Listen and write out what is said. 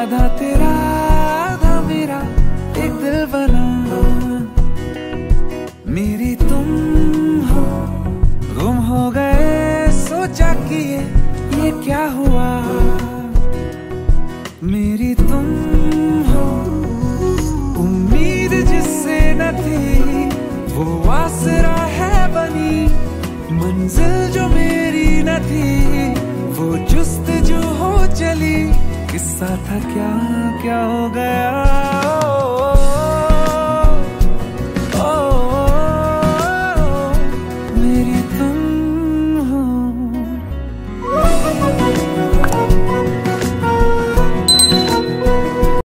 आधा तेरा आधा मेरा एक दिल बना, मेरी तुम हो गुम हो गए, सोचा कि ये क्या हुआ। मेरी तुम हो उम्मीद जिससे न थी, वो आसरा है बनी, मंजिल जो मेरी न थी, वो जुस्तजू हो चली। किस्सा था क्या क्या हो गया।